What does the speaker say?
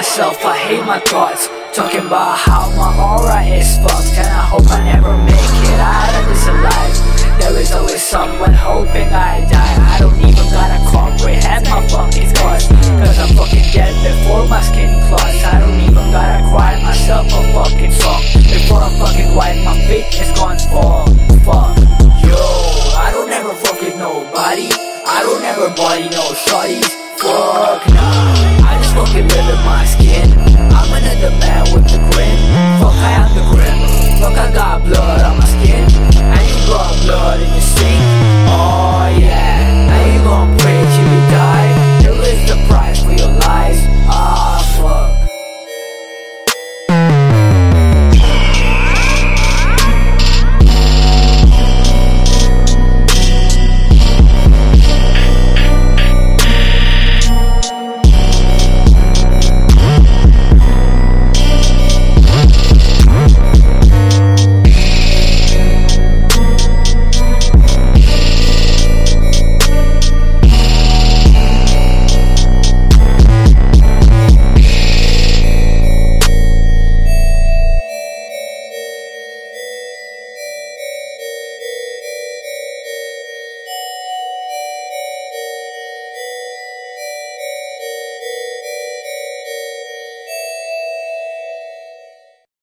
myself, I hate my thoughts. Talking about how my aura is fucked, and I hope I never make it out of this alive. There is always someone hoping I die. I don't even gotta comprehend my fucking thoughts, cause I'm fucking dead before my skin clots. I don't even gotta cry myself